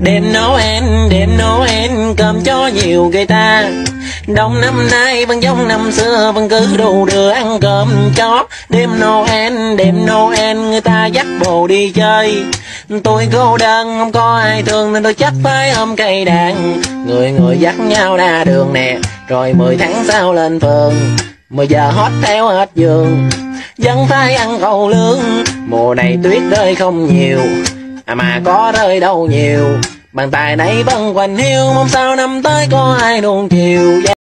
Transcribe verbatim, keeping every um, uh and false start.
Đêm Noel, đêm Noel, cơm cho nhiều người ta. Đông năm nay vẫn giống năm xưa, vẫn cứ đủ đưa ăn cơm chó. Đêm Noel, đêm Noel, người ta dắt bồ đi chơi. Tôi cô đơn, không có ai thương nên tôi chắc phải ôm cây đàn. Người người dắt nhau ra đường nè, rồi mười tháng sau lên phường. Mười giờ hót theo hết giường, vẫn phải ăn cầu lương. Mùa này tuyết rơi không nhiều, à mà có rơi đâu nhiều. Bàn tay này vẫn quanh hiu, mong sao năm tới có ai nuông chiều.